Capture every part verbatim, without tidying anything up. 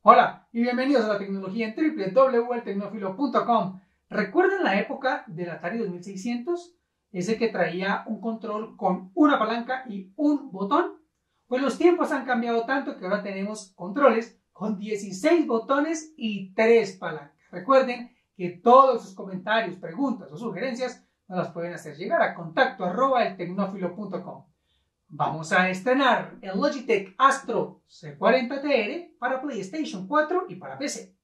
Hola y bienvenidos a la tecnología en doble u doble u doble u punto el tecnófilo punto com. ¿Recuerdan la época del Atari dos mil seiscientos? Ese que traía un control con una palanca y un botón. Pues los tiempos han cambiado tanto que ahora tenemos controles con dieciséis botones y tres palancas. Recuerden que todos sus comentarios, preguntas o sugerencias nos las pueden hacer llegar a contacto arroba el tecnófilo punto com. Vamos a estrenar el Logitech Astro C cuarenta T R para PlayStation cuatro y para P C.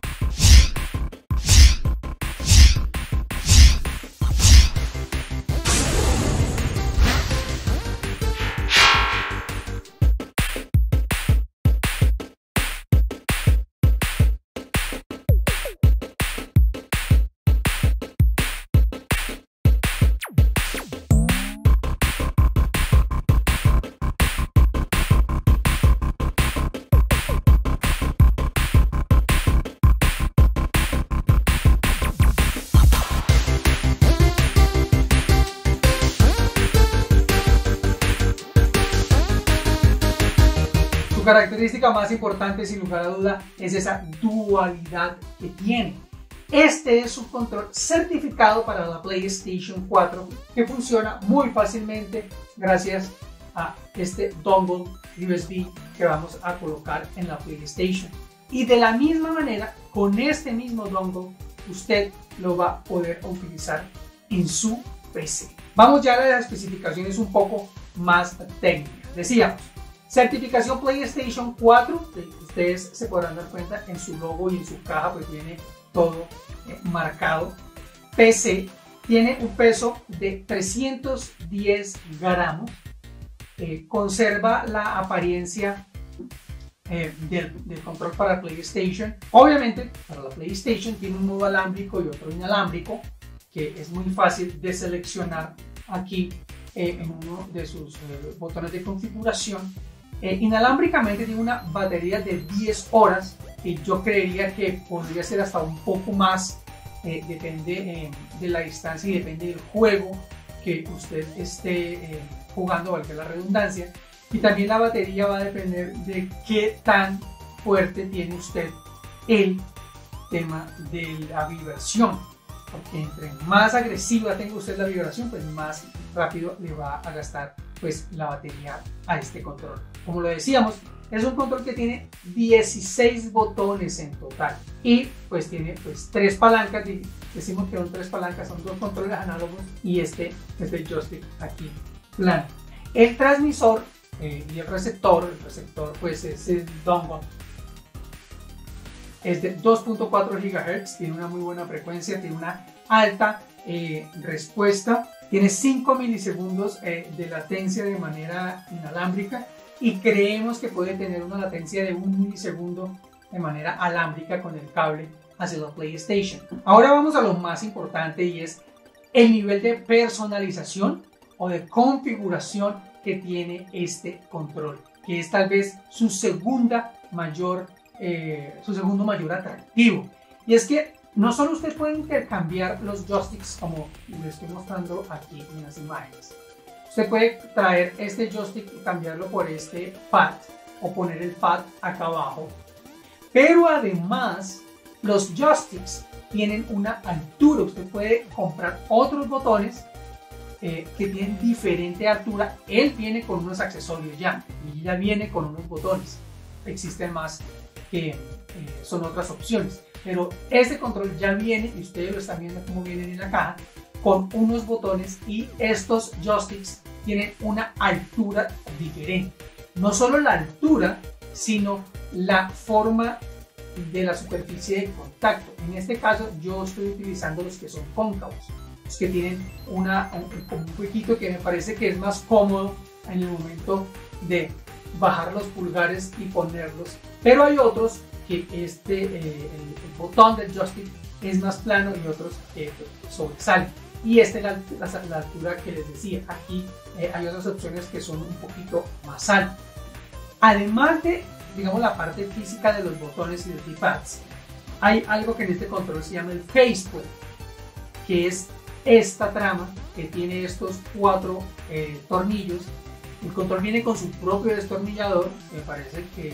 Su característica más importante, sin lugar a duda, es esa dualidad que tiene. Este es un control certificado para la PlayStation cuatro que funciona muy fácilmente gracias a este dongle U S B que vamos a colocar en la PlayStation. Y de la misma manera, con este mismo dongle, usted lo va a poder utilizar en su P C. Vamos ya a las especificaciones un poco más técnicas. Decíamos, certificación PlayStation cuatro, ustedes se podrán dar cuenta en su logo y en su caja, pues viene todo eh, marcado. P C tiene un peso de trescientos diez gramos, eh, conserva la apariencia eh, del, del control para PlayStation. Obviamente, para la PlayStation tiene un modo alámbrico y otro inalámbrico, que es muy fácil de seleccionar aquí eh, en uno de sus eh, botones de configuración. Eh, inalámbricamente tiene una batería de diez horas y yo creería que podría ser hasta un poco más, eh, depende eh, de la distancia y depende del juego que usted esté eh, jugando, valga la redundancia, y también la batería va a depender de qué tan fuerte tiene usted el tema de la vibración, porque entre más agresiva tenga usted la vibración, pues más rápido le va a gastar pues la batería a este control. Como lo decíamos, es un control que tiene dieciséis botones en total y pues tiene pues tres palancas. Decimos que son tres palancas, son dos controles análogos y este es el joystick aquí plano. El transmisor eh, y el receptor, el receptor pues es el dongle, es de dos punto cuatro gigahertz, tiene una muy buena frecuencia, tiene una alta eh, respuesta, tiene cinco milisegundos eh, de latencia de manera inalámbrica y creemos que puede tener una latencia de un milisegundo de manera alámbrica con el cable hacia la PlayStation. Ahora vamos a lo más importante y es el nivel de personalización o de configuración que tiene este control, que es tal vez su segunda mayor Eh, su segundo mayor atractivo, y es que no solo usted puede intercambiar los joysticks como les estoy mostrando aquí en las imágenes. Usted puede traer este joystick y cambiarlo por este pad o poner el pad acá abajo, pero además los joysticks tienen una altura. Usted puede comprar otros botones eh, que tienen diferente altura. Él viene con unos accesorios ya y ya viene con unos botones, existen más que eh, son otras opciones, pero este control ya viene y ustedes lo están viendo como vienen en la caja con unos botones, y estos joysticks tienen una altura diferente. No solo la altura, sino la forma de la superficie de contacto. En este caso yo estoy utilizando los que son cóncavos, los que tienen una, un, un huequito que me parece que es más cómodo en el momento de bajar los pulgares y ponerlos, pero hay otros que este eh, el, el botón del joystick es más plano y otros que sobresalen, y esta es la, la, la altura que les decía. Aquí eh, hay otras opciones que son un poquito más altas. Además de, digamos, la parte física de los botones y los D-pads, hay algo que en este control se llama el faceplate, que es esta trama que tiene estos cuatro eh, tornillos. El control viene con su propio destornillador, me parece que es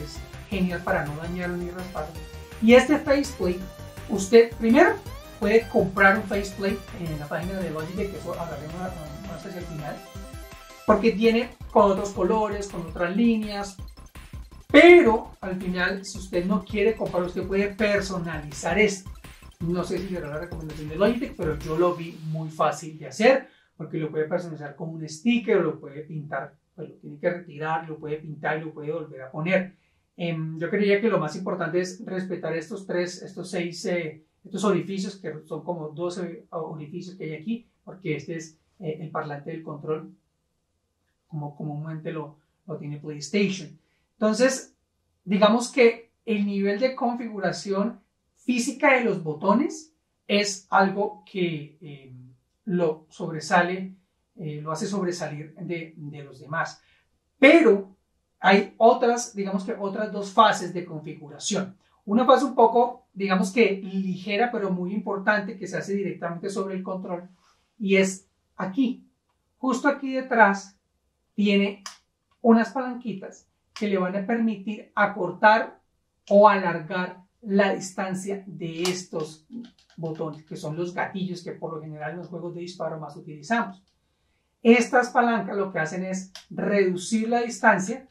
genial para no dañarlo ni rasparlo. Y este faceplate, usted primero puede comprar un faceplate en la página de Logitech, que eso hablaremos más hacia el final, porque tiene con otros colores, con otras líneas, pero al final, si usted no quiere comprar, usted puede personalizar esto. No sé si será la recomendación de Logitech, pero yo lo vi muy fácil de hacer, porque lo puede personalizar con un sticker, o lo puede pintar, pues lo tiene que retirar, lo puede pintar y lo puede volver a poner. Eh, yo creía que lo más importante es respetar estos tres, estos seis, eh, estos orificios, que son como doce orificios que hay aquí, porque este es eh, el parlante del control, como comúnmente lo, lo tiene PlayStation. Entonces, digamos que el nivel de configuración física de los botones es algo que eh, lo sobresale, eh, lo hace sobresalir de, de los demás. Pero hay otras, digamos que otras dos fases de configuración. Una fase un poco, digamos que ligera, pero muy importante, que se hace directamente sobre el control, y es aquí. Justo aquí detrás tiene unas palanquitas que le van a permitir acortar o alargar la distancia de estos botones, que son los gatillos que por lo general en los juegos de disparo más utilizamos. Estas palancas lo que hacen es reducir la distancia,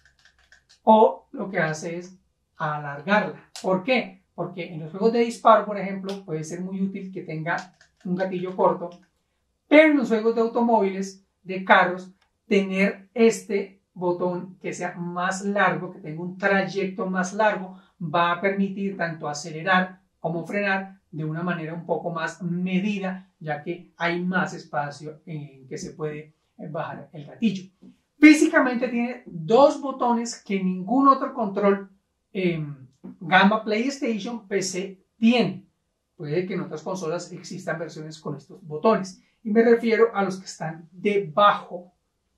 o lo que hace es alargarla. ¿Por qué? Porque en los juegos de disparo, por ejemplo, puede ser muy útil que tenga un gatillo corto, pero en los juegos de automóviles, de carros, tener este botón que sea más largo, que tenga un trayecto más largo, va a permitir tanto acelerar como frenar de una manera un poco más medida, ya que hay más espacio en que se puede bajar el gatillo. Físicamente tiene dos botones que ningún otro control eh, gama PlayStation, P C tiene. Puede que en otras consolas existan versiones con estos botones. Y me refiero a los que están debajo,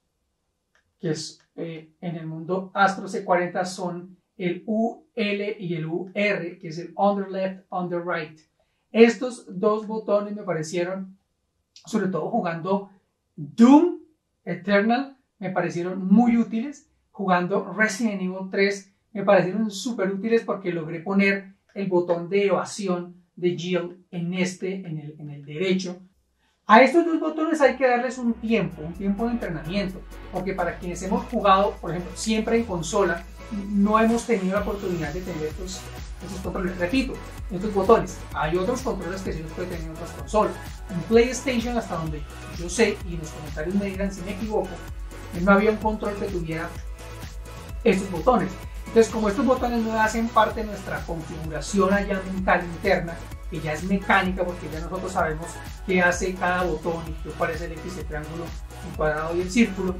que es eh, en el mundo Astro C cuarenta son el U L y el U R, que es el Under Left, Under Right. Estos dos botones me parecieron, sobre todo jugando Doom Eternal, me parecieron muy útiles. Jugando Resident Evil tres me parecieron súper útiles porque logré poner el botón de evasión de Jill en este, en el, en el derecho. A estos dos botones hay que darles un tiempo, un tiempo de entrenamiento, porque para quienes hemos jugado, por ejemplo, siempre en consola, no hemos tenido la oportunidad de tener estos, estos controles. Repito, estos botones. Hay otros controles que sí los puede tener en otras consolas. En PlayStation, hasta donde yo sé, y en los comentarios me dirán si me equivoco, no había un control que tuviera estos botones. Entonces, como estos botones no hacen parte de nuestra configuración allá mental interna, que ya es mecánica, porque ya nosotros sabemos qué hace cada botón y cuál es el X, el triángulo, el cuadrado y el círculo,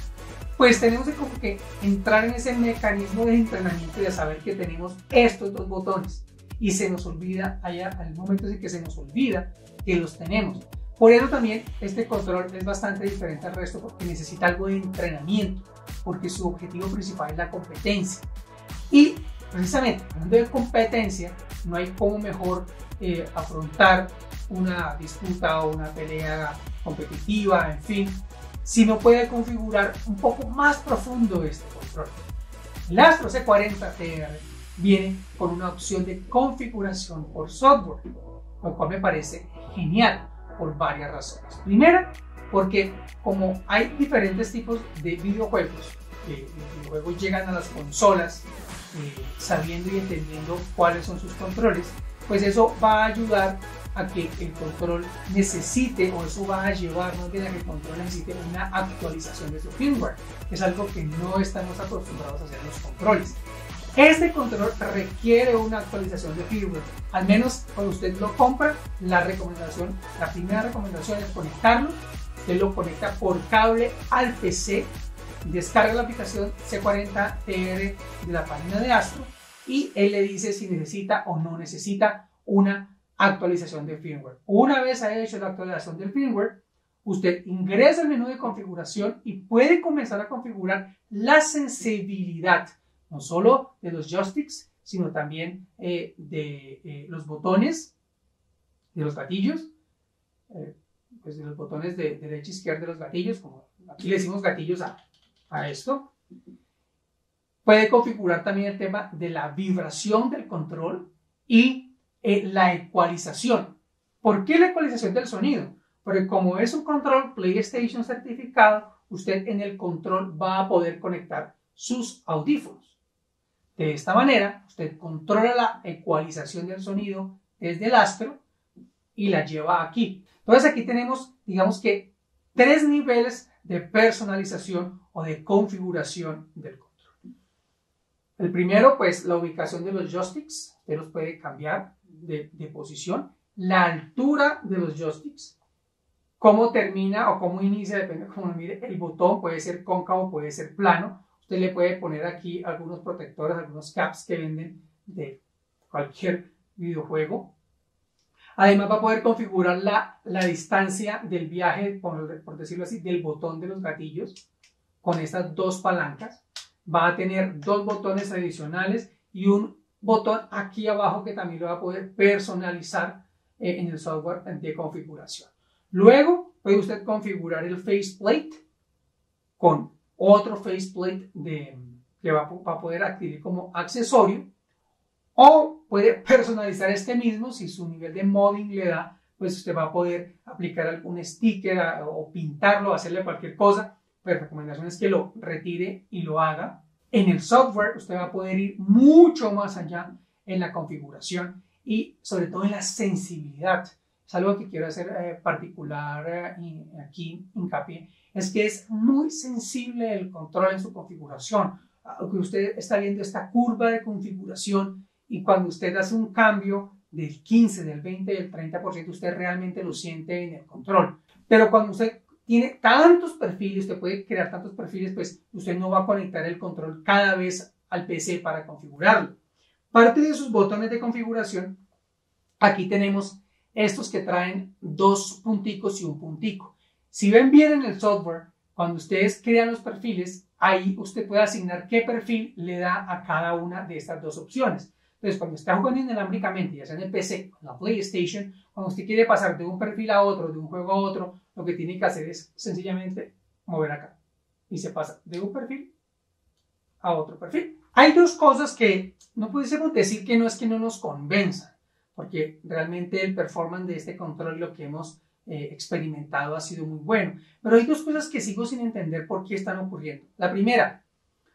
pues tenemos que, como que entrar en ese mecanismo de entrenamiento y de saber que tenemos estos dos botones, y se nos olvida, allá al momento en que se nos olvida que los tenemos. Por eso también este control es bastante diferente al resto, porque necesita algo de entrenamiento, porque su objetivo principal es la competencia. Y precisamente, hablando de competencia, no hay como mejor eh, afrontar una disputa o una pelea competitiva, en fin, si no puede configurar un poco más profundo este control. El Astro C cuarenta T R viene con una opción de configuración por software, lo cual me parece genial por varias razones. Primera, porque como hay diferentes tipos de videojuegos, eh, los videojuegos llegan a las consolas eh, sabiendo y entendiendo cuáles son sus controles, pues eso va a ayudar a que el control necesite, o eso va a llevar más bien a que el control necesite una actualización de su firmware, que es algo que no estamos acostumbrados a hacer en los controles. Este control requiere una actualización de firmware. Al menos cuando usted lo compra, la recomendación, la primera recomendación es conectarlo. Usted lo conecta por cable al P C, descarga la aplicación C cuarenta T R de la página de Astro y él le dice si necesita o no necesita una actualización de firmware. Una vez haya hecho la actualización del firmware, usted ingresa al menú de configuración y puede comenzar a configurar la sensibilidad, no solo de los joysticks, sino también eh, de eh, los botones, de los gatillos, eh, pues de los botones de derecha e izquierda de los gatillos, como aquí le decimos gatillos a, a esto. Puede configurar también el tema de la vibración del control y eh, la ecualización. ¿Por qué la ecualización del sonido? Porque como es un control PlayStation certificado, usted en el control va a poder conectar sus audífonos. De esta manera, usted controla la ecualización del sonido desde el Astro y la lleva aquí. Entonces aquí tenemos, digamos que, tres niveles de personalización o de configuración del control. El primero, pues, la ubicación de los joysticks. Usted los puede cambiar de, de posición. La altura de los joysticks. Cómo termina o cómo inicia, depende de cómo lo mire. El botón puede ser cóncavo, puede ser plano. Usted le puede poner aquí algunos protectores, algunos caps que venden de cualquier videojuego. Además va a poder configurar la, la distancia del viaje, por, por decirlo así, del botón de los gatillos con estas dos palancas. Va a tener dos botones adicionales y un botón aquí abajo que también lo va a poder personalizar eh, en el software de configuración. Luego puede usted configurar el faceplate con otro faceplate de, que va, va a poder adquirir como accesorio, o puede personalizar este mismo. Si su nivel de modding le da, pues usted va a poder aplicar algún sticker a, o pintarlo, hacerle cualquier cosa. Pues la recomendación es que lo retire y lo haga. En el software usted va a poder ir mucho más allá en la configuración y sobre todo en la sensibilidad. Es algo que quiero hacer eh, particular eh, y aquí hincapié, es que es muy sensible el control en su configuración. Aunque usted está viendo esta curva de configuración y cuando usted hace un cambio del quince, del veinte, del treinta por ciento, usted realmente lo siente en el control. Pero cuando usted tiene tantos perfiles, usted puede crear tantos perfiles, pues usted no va a conectar el control cada vez al P C para configurarlo. Parte de sus botones de configuración, aquí tenemos estos que traen dos punticos y un puntico. Si ven bien en el software, cuando ustedes crean los perfiles, ahí usted puede asignar qué perfil le da a cada una de estas dos opciones. Entonces, cuando está jugando inalámbricamente, ya sea en el P C o en la PlayStation, cuando usted quiere pasar de un perfil a otro, de un juego a otro, lo que tiene que hacer es sencillamente mover acá. Y se pasa de un perfil a otro perfil. Hay dos cosas que no pudiésemos decir que no es que no nos convenzan, porque realmente el performance de este control, lo que hemos eh, experimentado, ha sido muy bueno. Pero hay dos cosas que sigo sin entender por qué están ocurriendo. La primera,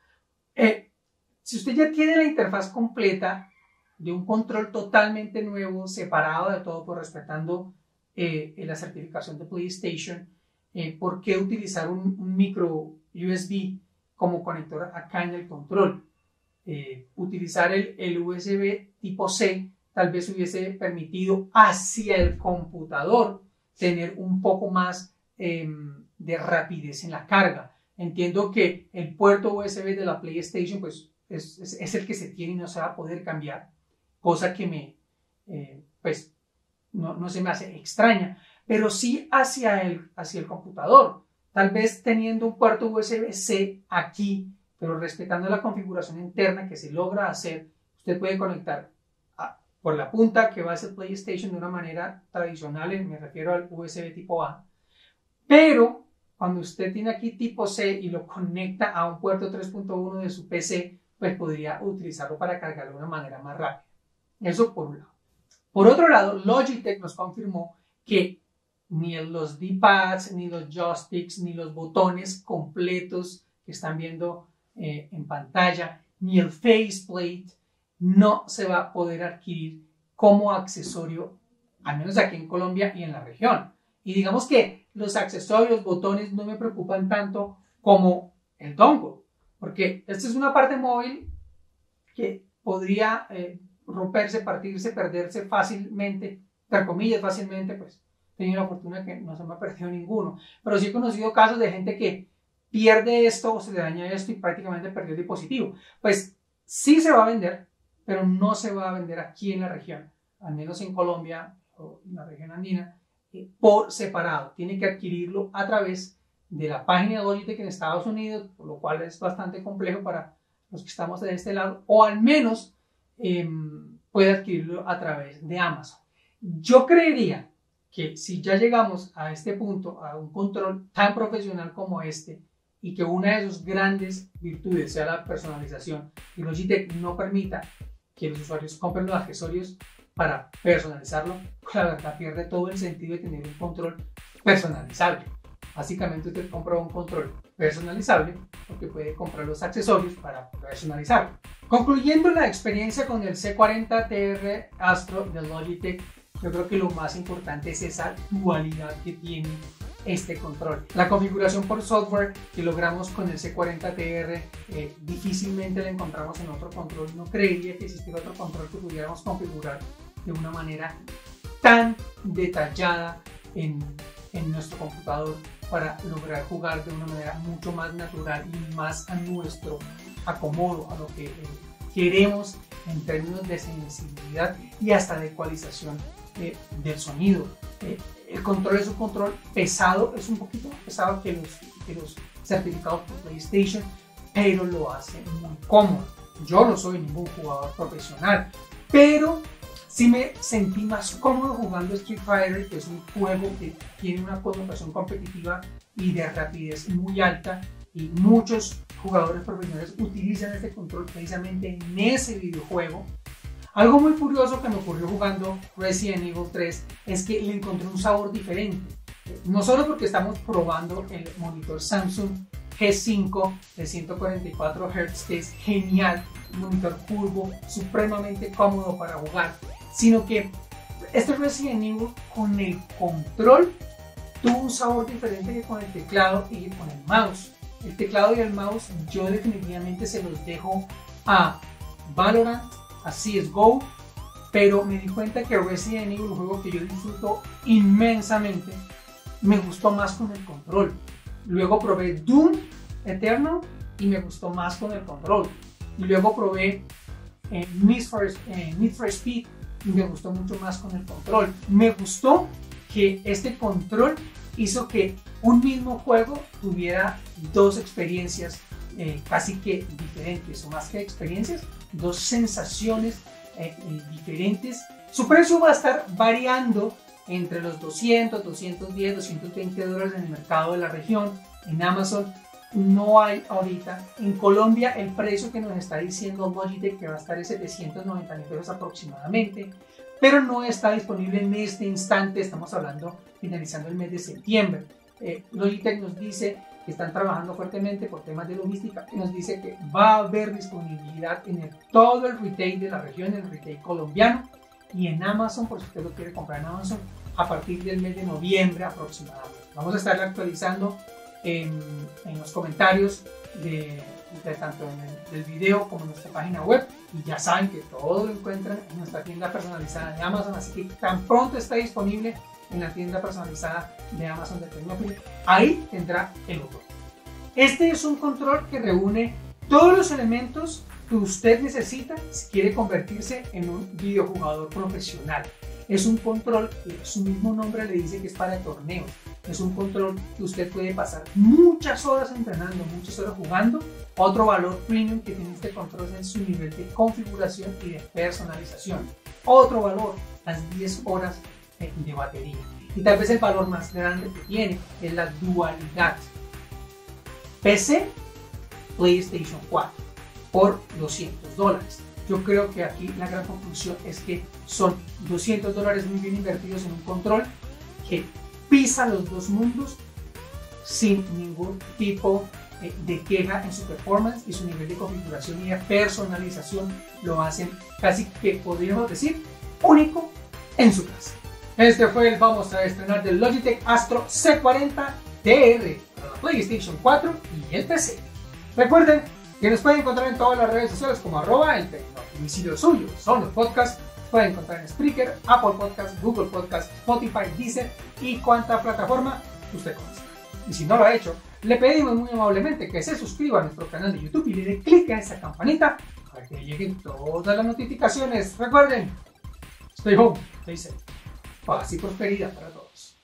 eh, si usted ya tiene la interfaz completa de un control totalmente nuevo, separado de todo, pues respetando eh, la certificación de PlayStation, eh, ¿por qué utilizar un, un micro U S B como conector acá en el control? Eh, utilizar el, el U S B tipo C tal vez hubiese permitido hacia el computador tener un poco más eh, de rapidez en la carga. Entiendo que el puerto U S B de la PlayStation pues es, es, es el que se tiene y no se va a poder cambiar, cosa que me eh, pues no, no se me hace extraña, pero sí hacia el, hacia el computador, tal vez teniendo un puerto U S B C aquí, pero respetando la configuración interna que se logra hacer. Usted puede conectar a, por la punta que va a ser PlayStation de una manera tradicional, me refiero al U S B tipo A, pero cuando usted tiene aquí tipo C y lo conecta a un puerto tres punto uno de su P C, pues podría utilizarlo para cargarlo de una manera más rápida. Eso por un lado. Por otro lado, Logitech nos confirmó que ni los D-pads, ni los joysticks, ni los botones completos que están viendo eh, en pantalla, ni el faceplate no se va a poder adquirir como accesorio, al menos aquí en Colombia y en la región. Y digamos que los accesorios, botones, no me preocupan tanto como el dongle, porque esta es una parte móvil que podría eh, romperse, partirse, perderse fácilmente, entre comillas fácilmente, pues he tenido la fortuna que no se me ha perdido ninguno, pero sí he conocido casos de gente que pierde esto o se le daña esto y prácticamente perdió el dispositivo. Pues sí se va a vender, pero no se va a vender aquí en la región, al menos en Colombia o en la región andina, eh, por separado. Tiene que adquirirlo a través de la página de Logitech en Estados Unidos, por lo cual es bastante complejo para los que estamos de este lado, o al menos eh, puede adquirirlo a través de Amazon. Yo creería que si ya llegamos a este punto, a un control tan profesional como este, y que una de sus grandes virtudes sea la personalización y Logitech no permita que los usuarios compren los accesorios para personalizarlo, la verdad pierde todo el sentido de tener un control personalizable. Básicamente usted compra un control personalizable porque puede comprar los accesorios para personalizarlo. Concluyendo la experiencia con el C cuarenta T R Astro de Logitech, yo creo que lo más importante es esa dualidad que tiene este control. La configuración por software que logramos con el C cuarenta T R eh, difícilmente la encontramos en otro control. No creería que existiera otro control que pudiéramos configurar de una manera tan detallada en, en nuestro computador para lograr jugar de una manera mucho más natural y más a nuestro acomodo, a lo que eh, queremos en términos de sensibilidad y hasta de ecualización eh, del sonido. Eh, el control es un control pesado, es un poquito más pesado que los, que los certificados por PlayStation, pero lo hace muy cómodo. Yo no soy ningún jugador profesional, pero sí me sentí más cómodo jugando Street Fighter, que es un juego que tiene una connotación competitiva y de rapidez muy alta, y muchos jugadores profesionales utilizan este control precisamente en ese videojuego. Algo muy curioso que me ocurrió jugando Resident Evil tres es que le encontré un sabor diferente. No solo porque estamos probando el monitor Samsung G cinco de ciento cuarenta y cuatro hertz, que es genial, un monitor curvo, supremamente cómodo para jugar, sino que este Resident Evil con el control tuvo un sabor diferente que con el teclado y con el mouse. El teclado y el mouse yo definitivamente se los dejo a Valorant, a C S G O, pero me di cuenta que Resident Evil, un juego que yo disfruto inmensamente, me gustó más con el control. Luego probé Doom Eternal y me gustó más con el control. Y luego probé eh, Need for, eh, Need for Speed y me gustó mucho más con el control. Me gustó que este control hizo que un mismo juego tuviera dos experiencias eh, casi que diferentes, o más que experiencias, dos sensaciones eh, eh, diferentes. Su precio va a estar variando entre los doscientos, doscientos diez, doscientos veinte dólares en el mercado de la región. En Amazon no hay ahorita. En Colombia el precio que nos está diciendo Logitech que va a estar en setecientos noventa mil pesos aproximadamente, pero no está disponible en este instante. Estamos hablando finalizando el mes de septiembre. Eh, Logitech nos dice que están trabajando fuertemente por temas de logística y nos dice que va a haber disponibilidad en el, todo el retail de la región, el retail colombiano, y en Amazon, por si usted lo quiere comprar en Amazon, a partir del mes de noviembre aproximadamente. Vamos a estar actualizando en, en los comentarios de, de tanto en el del video como en nuestra página web, y ya saben que todo lo encuentran en nuestra tienda personalizada de Amazon, así que tan pronto está disponible en la tienda personalizada de Amazon de Tecnópolis, ahí tendrá el otro. Este es un control que reúne todos los elementos que usted necesita si quiere convertirse en un videojugador profesional. Es un control que su mismo nombre le dice que es para torneos. Es un control que usted puede pasar muchas horas entrenando, muchas horas jugando. Otro valor premium que tiene este control es su nivel de configuración y de personalización. Otro valor, las diez horas de batería. Y tal vez el valor más grande que tiene es la dualidad. P C, PlayStation cuatro por doscientos dólares. Yo creo que aquí la gran conclusión es que son doscientos dólares muy bien invertidos en un control que pisa los dos mundos sin ningún tipo de queja en su performance, y su nivel de configuración y de personalización lo hacen casi que podríamos decir único en su casa. Este fue el vamos a estrenar del Logitech Astro C cuarenta T R para la PlayStation cuatro y el P C. Recuerden que nos pueden encontrar en todas las redes sociales como arroba el domicilio suyo son los podcasts. Pueden encontrar en Spreaker, Apple Podcasts, Google Podcasts, Spotify, Deezer y cuanta plataforma usted conozca. Y si no lo ha hecho, le pedimos muy amablemente que se suscriba a nuestro canal de YouTube y le dé clic a esa campanita para que le lleguen todas las notificaciones. Recuerden, stay home, stay safe. Paz y prosperidad para todos.